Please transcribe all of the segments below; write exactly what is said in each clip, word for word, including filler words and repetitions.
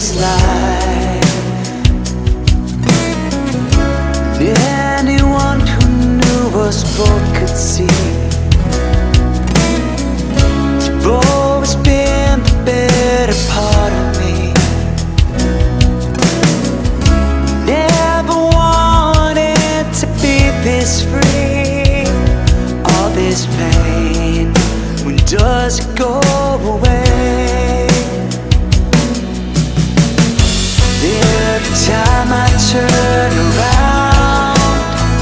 this life. Anyone who knew us both could see you've always been the better part of me. Never wanted to be this free. All this pain, when does it go away? Every time I turn around,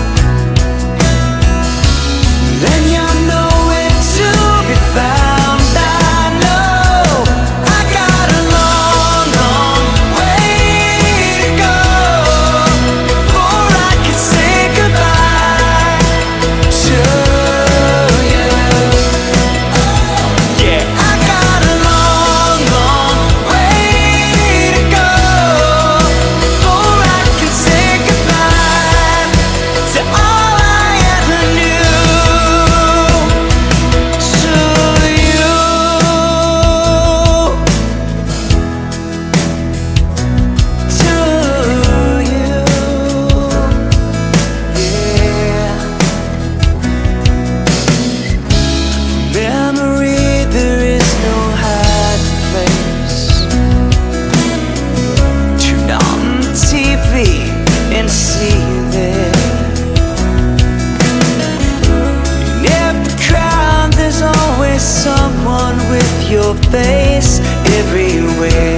then you're nowhere to be found. I know I got a long, long way to go before I can say goodbye to you. Yeah, I got a long, long way to go before I can say goodbye to all I ever knew, to you, to you, yeah. Memory, there is no hiding place. Turn on the T V and see you there. In every crowd, there's always someone with your face everywhere.